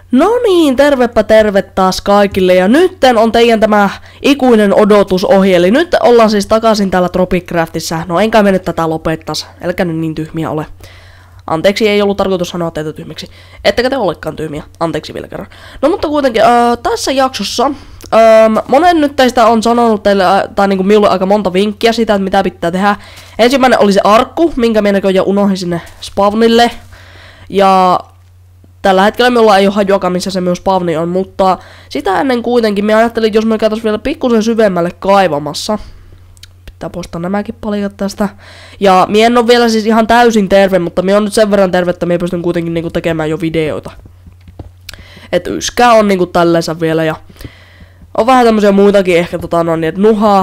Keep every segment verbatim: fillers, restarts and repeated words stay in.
No niin, tervepä terve taas kaikille, ja nytten on teidän tämä ikuinen odotusohi, eli nyt ollaan siis takaisin täällä Tropicraftissa. No enkä me nyt tätä lopettas, elkä nyt niin tyhmiä ole. Anteeksi, ei ollut tarkoitus sanoa teitä tyhmiksi. Ettekä te olekaan tyhmiä, anteeksi vielä kerran. No mutta kuitenkin, äh, tässä jaksossa, ähm, monen nyt teistä on sanonut teille, äh, tai niinku minulle aika monta vinkkiä siitä, että mitä pitää tehdä. Ensimmäinen oli se arkku, minkä minä näköjään unohdin sinne spawnille. Ja tällä hetkellä minulla ei ole hajuakaan, missä se myös spawni on, mutta sitä ennen kuitenkin minä ajattelin, että jos me käytäisiin vielä pikkusen syvemmälle kaivamassa. Pitää poistaa nämäkin palikat tästä. Ja minä en ole vielä siis ihan täysin terve, mutta minä on nyt sen verran terve, että minä pystyn kuitenkin niinku tekemään jo videoita. Et yskää on niinku tälleensä vielä ja on vähän tämmösiä muitakin ehkä tota no niin, että nuhaa.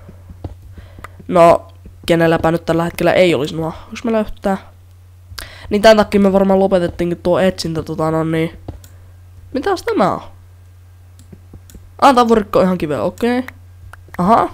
No, kenelläpä nyt tällä hetkellä ei olisi nuhaa. Onks me löytää? Niin tän takia me varmaan lopetettiinkin tuo etsintä tota no niin. Mitäs tämä on? Ah, tavurikko on ihan kiveä, okei. Okay. Aha.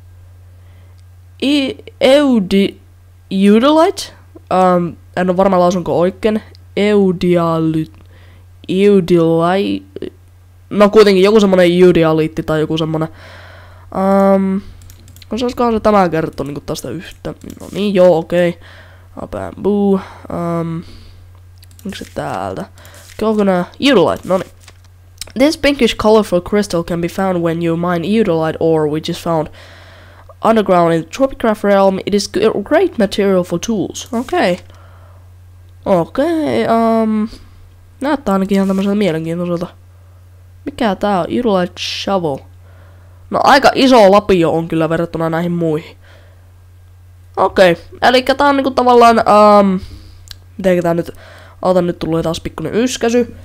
I Eudi Eudolite. Um, en ole varmaan lausunko oikein. Eudialyt. Eudilite. No kuitenkin joku semmonen eudialiitti tai joku semmonen. Um, osaisikohan se tämä kertoo niinku tästä yhtä. No niin, joo, okei. Okay. Bamboo. Um, onko se täältä? Coconut. Eudolite, no niin. This pinkish colorful crystal can be found when you mine eudolite ore, which is found underground in the Tropicraft realm. It is great material for tools. Okei. Okay. Okei, okay, um... näyttää ainakin ihan tämmöiseltä mielenkiintoiselta. Mikä tää on? Eudolite shovel. No aika iso lapio on kyllä verrattuna näihin muihin. Okei, okay. Eli tää on niinku tavallaan, um... mitenkä tää nyt... Ota, nyt tullut taas pikkuinen yskäsy.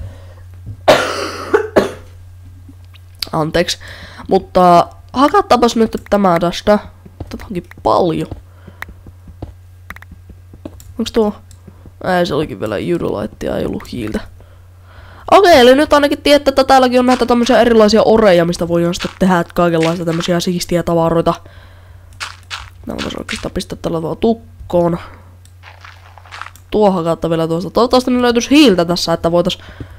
Anteeksi. Mutta... hakattapas nyt tämä tästä. Tätä onkin paljon. Onks tuo? Ei, se olikin vielä eudolitea, ei ollut hiiltä. Okei, eli nyt ainakin tiedätte, että täälläkin on näitä tämmöisiä erilaisia oreja, mistä voidaan sitten tehdä kaikenlaista tämmöisiä siistiä tavaroita. Nämä voitaisiin oikeastaan pistää tällä tuolla tukkoon. Tuo hakatta vielä tuosta. Toivottavasti ne löytyisi hiiltä tässä, että voitais...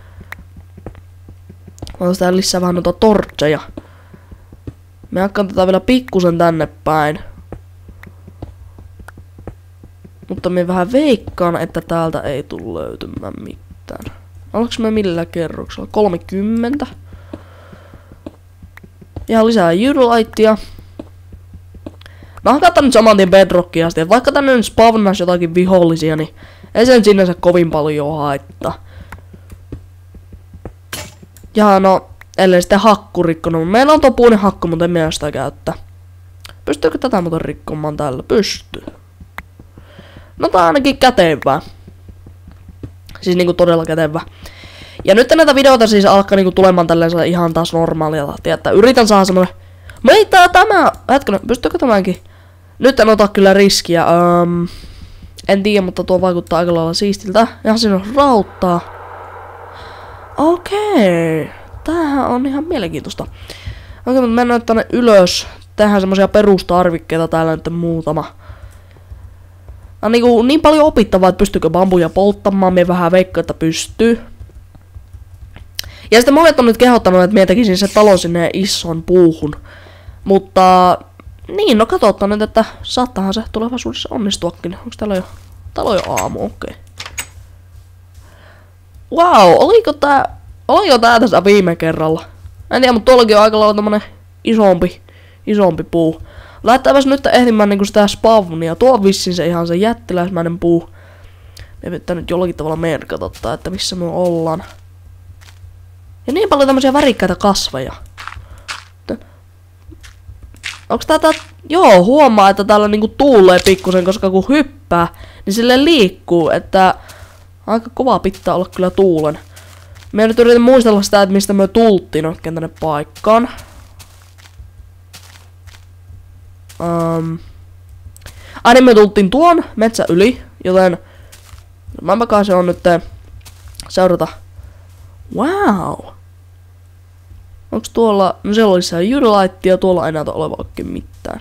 Voitais tehdä lisää vähän noita tortseja. Me hakkaan tätä vielä pikkusen tänne päin. Mutta me vähän veikkaan, että täältä ei tule löytymään mitään. Ollaanko me millä kerroksella? kolmekymmentä. Ja lisää eudolitea. Mä hakataan nyt saman tien bedrockia asti. Vaikka tänne nyt spawnaisi jotakin vihollisia, niin ei sen sinänsä kovin paljon haittaa. Ja no... ellei sitten hakku rikkonut. Meillä on tuo puinen hakku, mutta en minä sitä käyttää. Pystyykö tätä muuten rikkomaan tällä? Pystyy. No tää on ainakin kätevää. Siis niinku todella kätevää. Ja nyt näitä videoita siis alkaa niinku tulemaan tälleen ihan taas normaalia tahtia. Että yritän saada semmonen... Meitä tämä... Hetkinen, pystyykö tämänkin? Nyt en ota kyllä riskiä. Um, en tiedä, mutta tuo vaikuttaa aika lailla siistiltä. Ja siinä on rauttaa. Okei. Okay. Tämähän on ihan mielenkiintoista. Okei, mutta mennään tänne ylös. Tehdään semmosia perustarvikkeita täällä nyt muutama. On niinku niin paljon opittavaa, että pystyykö bambuja polttamaan. Mie vähän veikkaan, että pystyy. Ja sitten monet on nyt kehottanut, että mie tekisin se talo sinne ison puuhun. Mutta... niin, no katsotaan nyt, että saattaahan se tulevaisuudessa onnistuakin. Onko täällä jo... talo jo aamu, okei. Okay. Wow, oliko tää... oliko tää tässä viime kerralla? En tiedä, mutta tuollakin on aika lailla tämmönen isompi, isompi puu. Lähettäväs nyt ehtimään niinku sitä spawnia. Tuo on vissiin se ihan se jättiläismäinen puu. Me pitää nyt jollakin tavalla merkata, että missä me ollaan. Ja niin paljon tämmösiä värikkäitä kasveja. Onks tää tää... joo, huomaa, että täällä niinku tuulee pikkusen, koska kun hyppää, niin sille liikkuu, että... aika kova pitää olla kyllä tuulen. Me nyt yritän muistella sitä, että mistä me tultiin oikein tänne paikkaan. Um. Ai niin, me tultiin tuon metsän yli, joten... mäpä kai se on nyt seurata. Wow! Onks tuolla... no siellä oli se eudolitea, tuolla ei näytä olevan oikein mitään.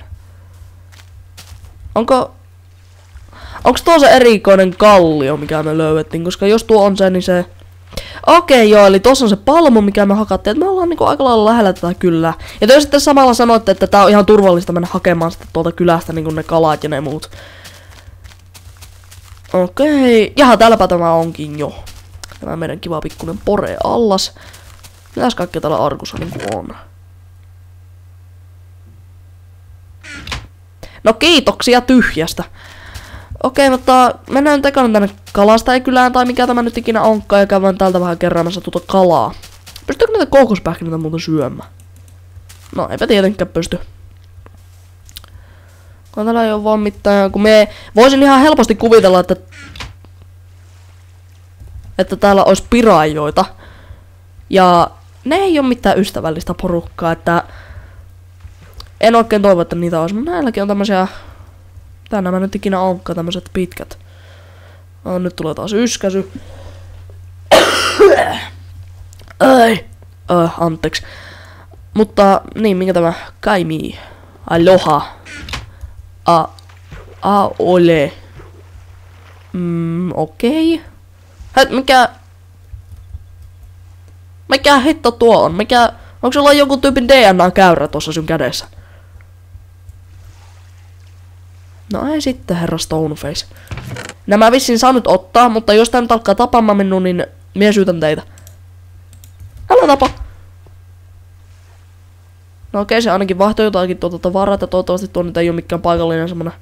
Onko... onks tuo se erikoinen kallio, mikä me löydettiin? Koska jos tuo on se, niin se... Okei, joo, eli tossa on se palmu, mikä me hakattiin, että me ollaan niinku aika lailla lähellä tätä kylää. Ja te sitten samalla sanoitte, että tää on ihan turvallista mennä hakemaan sitten tuolta kylästä niinku ne kalat ja ne muut. Okei, jaha, täälläpä tämä onkin jo. Tämä meidän kiva pikkunen pore allas. Mitäs kaikkea täällä arkussa niinku on? No kiitoksia tyhjästä. Okei, mutta mennään nyt ekana tänne kalastajikylään tai mikä tämä nyt ikinä onkaan ja käydään täältä vähän keräämässä tuota kalaa. Pystyykö näitä kookospähkinöitä muuten syömään? No, eipä tietenkään pysty. Kun täällä ei oo vaan mitään, kun me voisin ihan helposti kuvitella, että että täällä olisi piraajoita. Ja ne ei oo mitään ystävällistä porukkaa, että en oikein toivo, että niitä olisi, mutta näilläkin on tämmösiä. Tää nämä nyt ikinä onkaan tämmöset pitkät. No, nyt tulee taas yskäsy. Ai. Äh, anteeksi. Mutta niin, minkä tämä kaimi? Aloha. A. A ole. Mm, okei. Okay. Hei, mikä? Mikä hitto tuo on? Mikä? Onko sulla joku tyypin D N A-käyrä tuossa sun kädessä? No ei sitten, herra Stoneface. Nämä vissiin saa nyt ottaa, mutta jos tää nyt alkaa tapaamaan minun, niin minä syytän teitä. Älä tapa! No okei, okay, se ainakin vaihtoi jotakin tuota tavaraa, että toivottavasti tuo nyt ei oo mikään paikallinen semmonen.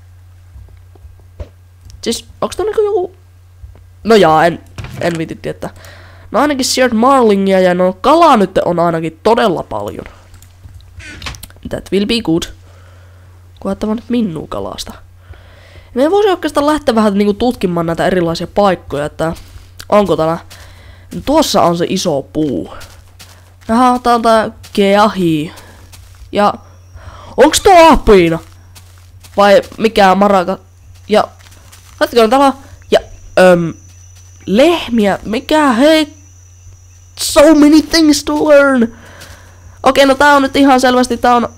Siis, onks tuo niinku joku... No jaa, en, en viitti tietää. No ainakin Seared Marlingia ja no kalaa nyt on ainakin todella paljon. That will be good. Koettava nyt minua kalasta. Me voisi oikeastaan lähteä vähän niinku tutkimaan näitä erilaisia paikkoja, että onko täällä... No, tuossa on se iso puu. Jaha, tää on tää keahi. Ja... Onks tuo apiina? Vai mikä maraka? Ja... Hetkinen, täällä on... Ja... Öm... Lehmiä, mikä hei... So many things to learn! Okei, no tää on nyt ihan selvästi, tää on...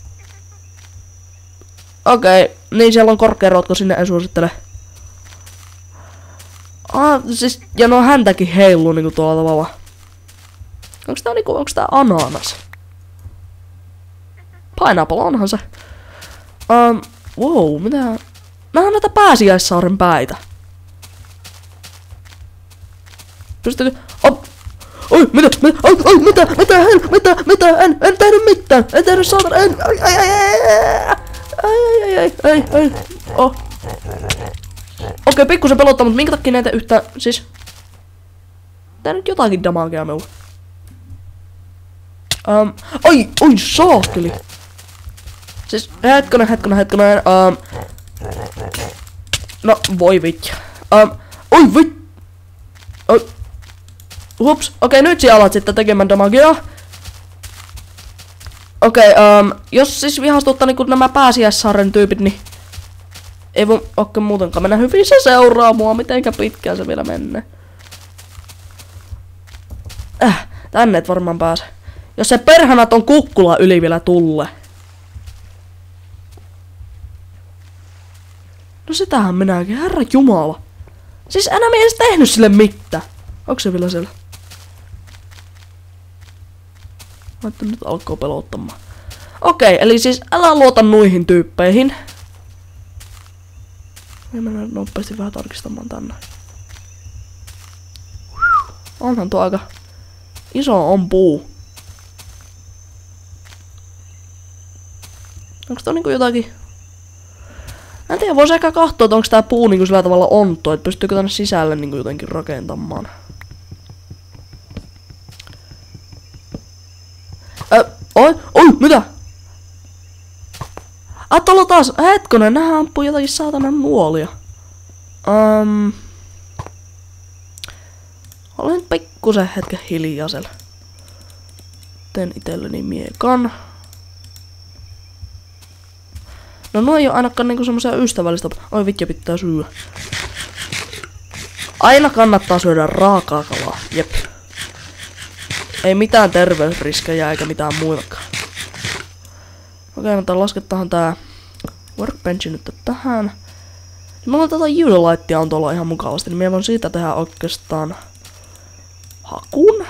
Okei, okay, niin siellä on korkearootko, sinne ei suosittele. Ah, siis, ja no häntäkin heiluu niinku tuolla tavalla. Onks tää niinku, onks tää ananas? Pineapple onhan se. Um, wow, mitä? Nää on näitä Pääsiäissaaren päitä. Pystyykö? Oh. Oi, mitä? Mitä? Oi, oi, mitä? Mitä? Hel, mitä? Mitä? En, en tehnyt mitään. En tehnyt saatana. En. Ai, ai, ai, ai. Ai, ai, ai, ai, ai, oh. Okei, okay, pikkusen pelottaa, mutta minkä takia näitä yhtä, siis... Tää nyt jotakin damagea meua. Um, ai, oi, saakeli. Siis, hetkonen, hetkonen, hetkonen, um... No, voi vitja. Um, oi vit... Oi... Hups, okei, okay, nyt sä alat sitten tekemään damagea. Okei, okay, um, jos siis vihastuttaa niinku nämä Pääsiäissaaren tyypit, niin ei voi oikein muutenkaan mennä hyvin. Se seuraa mua, mitenkä pitkään se vielä menee. Äh, tänne et varmaan pääse. Jos se perhana ton kukkula yli vielä tulle. No sitähän minäkin, herra jumala. Siis enää me ei edes tehnyt sille mitään. Onks se vielä siellä? Mä että nyt alkoi pelottamaan. Okei, eli siis älä luota noihin tyyppeihin. Ja mennään nopeasti vähän tarkistamaan tänne. Onhan tuo aika iso on puu. Onks tuo niinku jotakin... Mä en tiedä, vois ehkä kahtoo, että onks tää puu niinku sillä tavalla ontto, että pystyykö tänne sisälle niinku jotenkin rakentamaan. Ö, oi, oi, mitä? Ah, tuolla taas, hetkonen, nää ampuu jotakin saatanan nuolia. Um, olen nyt pikkusen hetken hiljaisella. Teen itselleni miekan. No nuo ei oo ainakaan niinku semmosia ystävällistä. Oi vitja, pitää syödä. Aina kannattaa syödä raakaa kalaa, jep. Ei mitään terveysriskejä eikä mitään muitakaan. Okei, mutta lasketaan tää workbenchi nyt tähän. Mulla tätä Udelightia on tuolla ihan mukavasti, niin mä voin siitä tehdä oikeastaan hakun.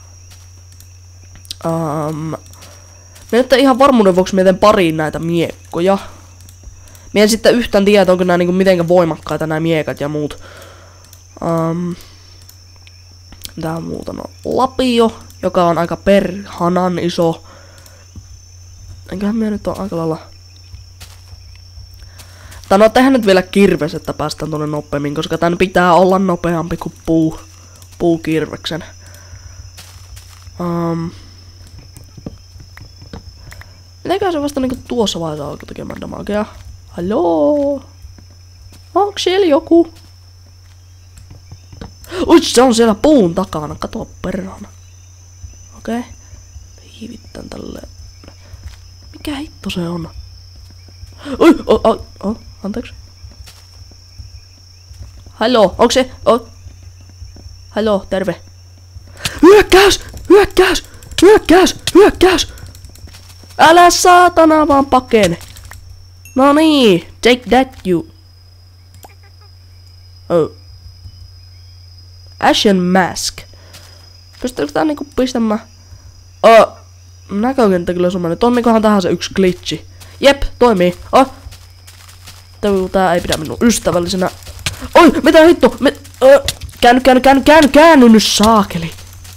Um, Mä nyt ihan varmuuden vuoksi mietin pariin näitä miekkoja. Mä en sitten yhtään tiedä, onko nää niinku mitenkä voimakkaita nämä miekat ja muut. Um, Tää muuta no lapio, joka on aika perhanan iso. Enköhän mä nyt on aika lailla... Tää no tehdään nyt vielä kirves, että päästään tuonne nopeammin, koska tän pitää olla nopeampi kuin puu, puukirveksen. Um, Mitenköhän se vasta niinku tuossa vaiheessa alkoi tekemään damagea? Halloo? Onks siellä joku? Ui, se on siellä puun takana, kato perhana. Okei. Okay. Hiivittän tälleen. Mikä hitto se on? Oi, oh, oh, oh, anteeksi. Halloo, onks se? Oh. Halloo, terve. Hyökkäys! Hyökkäys! Hyökkäys! Hyökkäys! Älä saatana vaan pakene. No niin, take that you. Oh. Ashen Mask. Pystyykö tää niinku pistämään? Oh. Näkökenttä kyllä semmonen. Toimikohan tähän se yksi glitchi? Jep, toimii. Oh. Tää ei pidä minun ystävällisenä. Oi, mitä hitto? Me... Oh. Käänny, käänny, käänny, käänny, käänny nyt saakeli.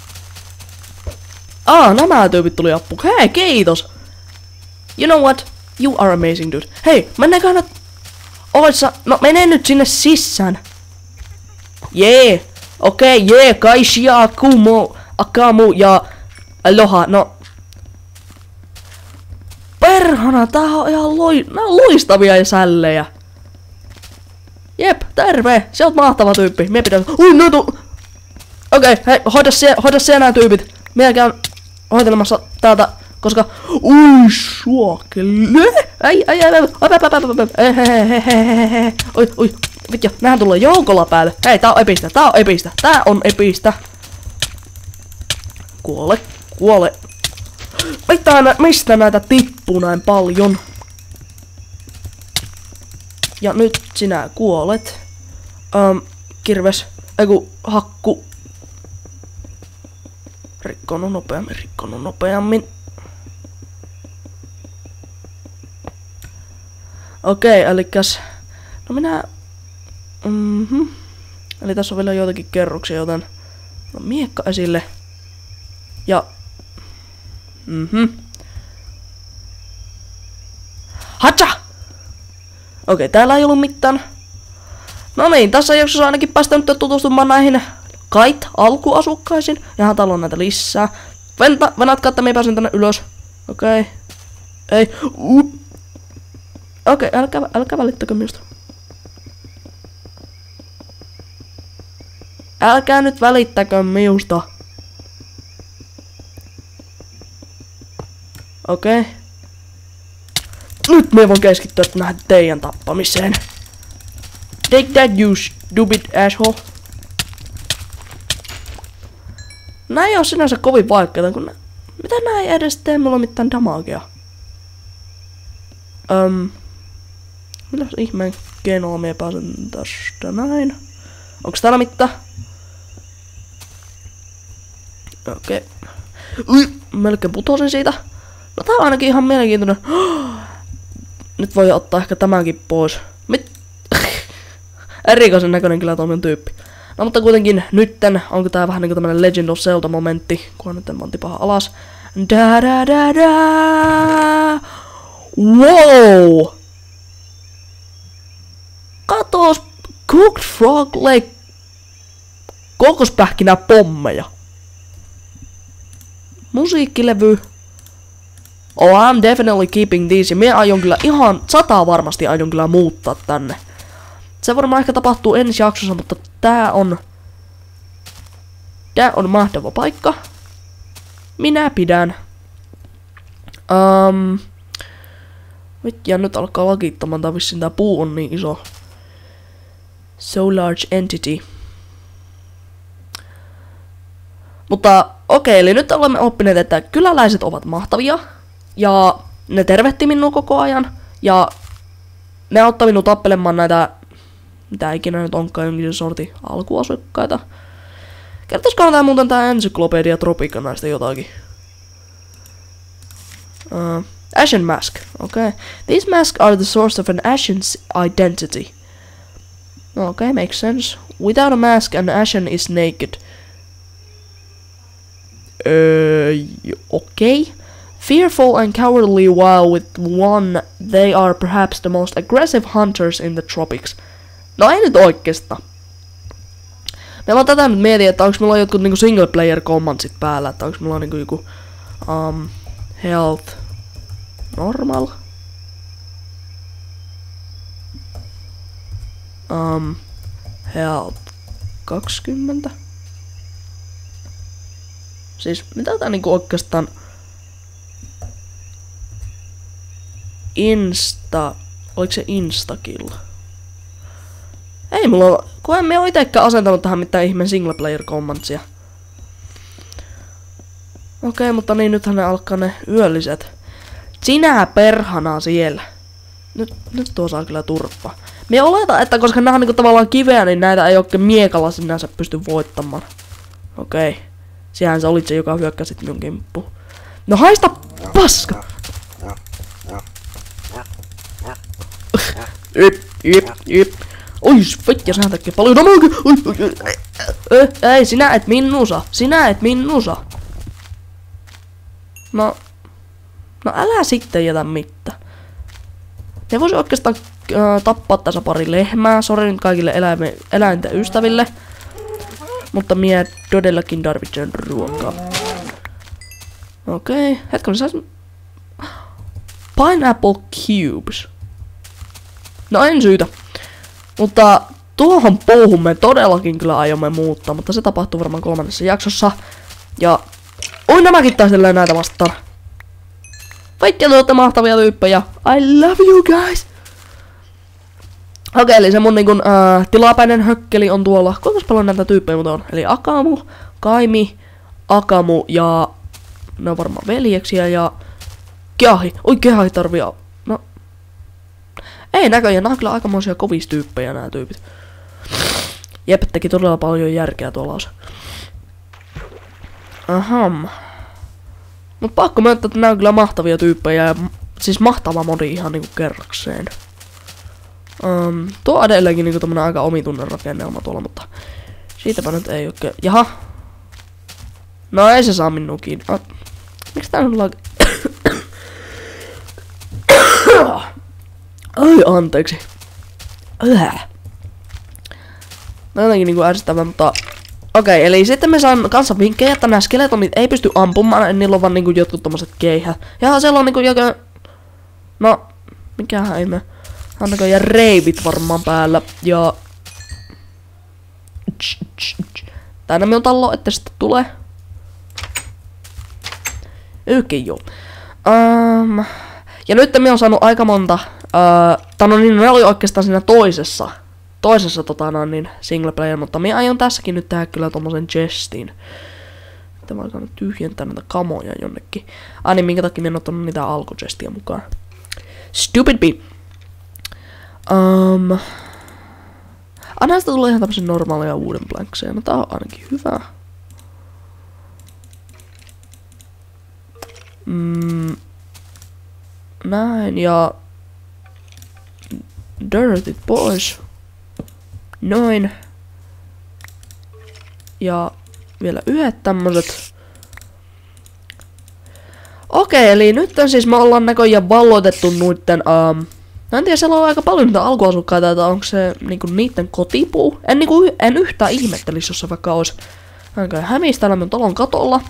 Ah, nämä tyypit tuli appu. Hei, kiitos. You know what? You are amazing, dude. Hei, mennäänkö nyt... Oissa... No, mene nyt sinne sisään. Jee. Yeah. Okei, okay, jee. Yeah. Kaishia, Akumo, Akamu ja... Aloha, no... Perhana, tää on ihan loi... Nää on loistavia sällejä. Jep, terve. Se on mahtava tyyppi. Mie pitää... Ui, no tu... Okei, okay, hei, hoida se, hoida se nää tyypit. Mie käyn hoitelemassa täältä... Koska... Ui, suokele! Ai, ai, ai, ai, ai, oi, oi, vittu, nähän tulee joukolla päälle. Hei, tää on epistä, tää on epistä, tää on epistä. Kuole, kuole. Mitä nä, mistä näitä tippuu näin paljon? Ja nyt sinä kuolet. Um, kirves, eiku, hakku. Rikkonut nopeammin, rikkonut nopeammin. Okei, okay, elikkäs... No minä... Mhm. Eli tässä on vielä joitakin kerroksia, joten... No miekka esille. Ja... Mhm. Hatsa! Okei, okay, täällä ei ollut mitään. No niin, tässä jaksossa ainakin päästään nyt tutustumaan näihin kait alkuasukkaisiin. Jahan täällä on näitä lisää. Venta, venatkaa, että minä pääsen tänne ylös. Okei. Okay. Ei. Uh. Okei, okay, älkää, älkää välittäkö minusta. Älkää nyt välittäkö minusta. Okei. Okay. Nyt me voin keskittyä nähdä teidän tappamiseen. Take that, you stupid asshole. Nää ei oo sinänsä kovin vaikeita, kun nää... Mitä nää ei edes tee mulla mitään damagea? Öm... Milläs ihmeen keinoa mie pääsen tästä näin? Onks täällä mitään? Okei. Okay. Melkein putosin siitä. No tää on ainakin ihan mielenkiintoinen. Nyt voi ottaa ehkä tämänkin pois. Mit? Erikoisen näköinen kyllä tuommoinen tyyppi. No mutta kuitenkin nytten, onko tää vähän niinku tämmönen Legend of Zelda momentti, kunhan nyt en vaan tipaha alas. Da da da da. Wow! Katos! Cooked Frog Lake kokospähkinä pommeja. Musiikkilevy. Oh, I'm definitely keeping these. Ja minä aion kyllä ihan sataa varmasti aion kyllä muuttaa tänne. Se varmaan ehkä tapahtuu ensi jaksossa, mutta tää on... Tää on mahtava paikka. Minä pidän. Um, ja nyt alkaa lakittamaan, tää vissiin tää puu on niin iso. So large entity. Mutta okei, okay, eli nyt olemme oppineet, että kyläläiset ovat mahtavia. Ja ne tervehti minua koko ajan. Ja ne auttaa minua tappelemaan näitä, mitä ikinä nyt onkaan, jonkin sortin alkuasukkaita. Kertoisikohan tää muuten tää Encyclopedia Tropica näistä jotakin? Uh, Ashen Mask, okay. These masks are the source of an Ashen's identity. Okay, makes sense. Without a mask, an Ashen is naked. Uh, okay. Fearful and cowardly while with one, they are perhaps the most aggressive hunters in the tropics. No ei nyt oikeastaan. Me vaan tätä nyt mietin, että onks mulla jotkut niinku single player commandsit päällä, että onks mulla niinku joku um, health normal. Um, health kaksikymmentä. Siis mitä tää niinku oikeastaan Insta, oliko se instakill? Ei mulla, kun en me oo itekään asentanut tähän mitään ihmeen single player commandsia. Okei, okay, mutta niin nythän ne alkaa ne yölliset. Sinä perhana siellä. Nyt, nyt tuo saa kyllä turpaa. Mie oletan, että koska nää on niinku tavallaan kiveä, niin näitä ei oikein miekalla sinänsä pysty voittamaan. Okei. Okay. Sehän se olit se, joka hyökkäsit minun kimppuun. No haista paska! Yp, yp, yp. Oi, vitja, sehän tekee paljon damagea. Ei, sinä et minusa. Sinä et minusa. No. No älä sitten jätä mitään. Ne vois oikeastaan äh, tappaa tässä pari lehmää. Sori nyt kaikille eläime, eläinten ystäville. Mutta mie todellakin tarvitsen ruokaa. Okei, okay. Hetken sais... Pineapple cubes. No en syytä. Mutta tuohon puuhun me todellakin kyllä aiomme muuttaa, mutta se tapahtuu varmaan kolmannessa jaksossa. Ja... Oi, nämäkin taistelee näitä vastaan. Vaikka te olette mahtavia tyyppejä. I love you guys! Okei, okay, eli se mun niinkun uh, tilapäinen hökkeli on tuolla. Kuinka paljon näitä tyyppejä muuta on? Eli Akamu, Kaimi, Akamu ja... Ne on varmaan veljeksiä ja... Keahi. Oi, Keahi tarvii... No... Ei näköjään, nää on kyllä aikamoisia kovistyyppejä nää tyypit. Jep, teki todella paljon järkeä tuolla osa. Aham. Mut pakko myöntää, että nää on kyllä mahtavia tyyppejä ja... Siis mahtava modi ihan niinku kerrakseen. Um, tuo on edelleenkin niinku tämmönen aika omituinen rakennelma tuolla, mutta... Siitäpä nyt ei oikein... Jaha. No ei se saa minua kiinni. Ah. Miks tää nyt lag... Ai anteeksi. Äh. No jotenkin niinku ärsyttävää, mutta... Okei, okay, eli sitten me saan kanssa vinkkejä, että nämä skeletonit ei pysty ampumaan, niillä on vaan niinku jotkut tommoset keihät. Ja siellä on niinku joku... No, mikähän ei me... On näköjään reivit varmaan päällä, ja... Tänne minun talo, että sitten tulee. Ykin joo. Um, ja nyt minä on saanut aika monta... Uh, tai no niin, ne oli oikeastaan siinä toisessa. Toisessa tota no niin, single player, mutta minä aion tässäkin nyt tehdä kyllä tommosen chestin. Että mä alkaa nyt tyhjentää näitä kamoja jonnekin. Ai niin, minkä takia minä en ottanut niitä alkuchestia mukaan. Stupid bee. Um, ah, näistä tulee ihan tämmösen normaaleja uuden blankseja. No tää on ainakin hyvä. Mm, näin ja... Dirty boys. Noin. Ja vielä yhdet tämmöset. Okei, eli nyt siis me ollaan näköjään valloitettu noitten... Um, en tiedä, siellä on aika paljon niitä alkuasukkaita, että onko se niinku niitten kotipuu. En, niinku, en yhtään ihmettelisi, jos se vaikka olisi ainakaan hämistellä minun talon katolla.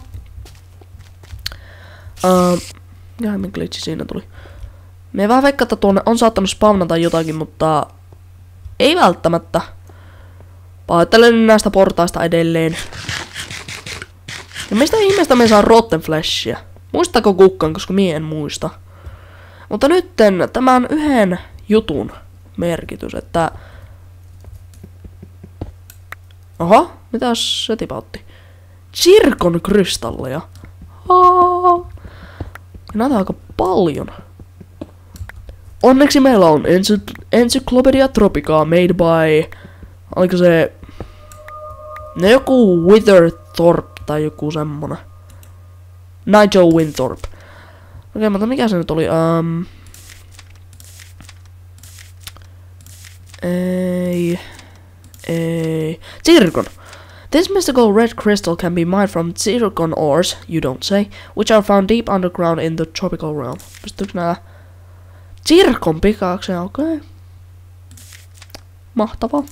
Uh, mikähän glitchi siinä tuli. Me vähän veikkaa, että tuonne on saattanut spawnata jotakin, mutta ei välttämättä. Pahoittelen näistä portaista edelleen. Ja mistä ihmeestä me saa rotten flashia? Muistako kukaan, koska mie en muista. Mutta nytten tämän yhden jutun merkitys, että... Oho, mitäs se tipautti? Zirkon kristalleja. Haa. Näitä on aika paljon. Onneksi meillä on Ency Encyclopedia Tropica made by... Oliko se... No joku Witherthorpe tai joku semmonen. Nigel Winthorpe. Okei, mutta mikä se nyt oli? Um... Ei... Ei... Zircon! This mystical red crystal can be mined from zircon ores, you don't say, which are found deep underground in the tropical realm. Pystyykö nää... Zircon pikaakseen, okei. Okay. Mahtavaa.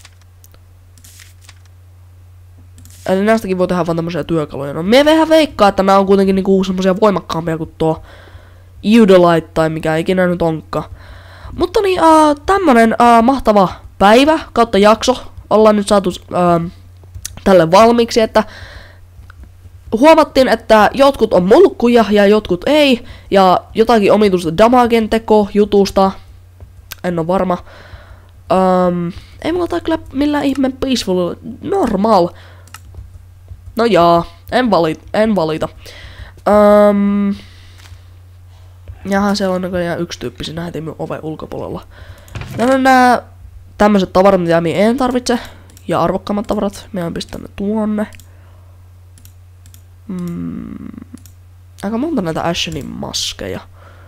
Eli näistäkin voi tehdä vaan tämmösiä työkaluja. No mie vähän veikkaa, että nää on kuitenkin niinku semmosia voimakkaampia kuin tuo Eudolite tai mikä ikinä nyt onkaan. Mutta niin, äh, tämmönen äh, mahtava päivä kautta jakso ollaan nyt saatu äh, tälle valmiiksi, että huomattiin, että jotkut on mulkkuja ja jotkut ei, ja jotakin omituista damagen teko jutusta, en oo varma. Ähm, ei mulla tai kyllä millään ihmeen peaceful, normal. No jaa, en, vali, en valita. Ähm, jaha, siellä on näköjään yksi tyyppi siinä heti minun oven ulkopuolella. Nämä on nää tämmöset tavarat, mitä minä en tarvitse. Ja arvokkaammat tavarat, minä on pistänyt tuonne. Hmm. Aika monta näitä Ashenin maskeja.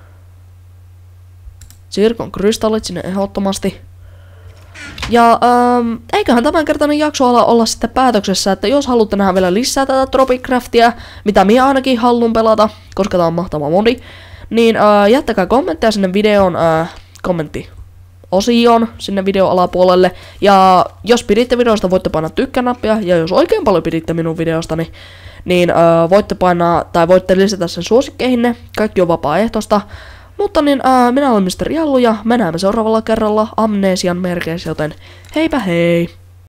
Zircon kristallit sinne ehdottomasti. Ja ähm, eiköhän tämänkertainen jakso ala olla sitten päätöksessä, että jos haluatte nähdä vielä lisää tätä Tropicraftia, mitä minä ainakin haluan pelata, koska tää on mahtava modi, niin äh, jättäkää kommentteja sinne videon äh, kommenttiosioon, sinne video alapuolelle. Ja jos piditte videosta, voitte painaa tykkää-nappia, ja jos oikein paljon piditte minun videostani, niin äh, voitte painaa, tai voitte lisätä sen suosikkeihinne, kaikki on vapaaehtoista. Mutta niin, ää, minä olen mister Jallu ja me näemme seuraavalla kerralla amnesian merkeissä, joten heipä hei!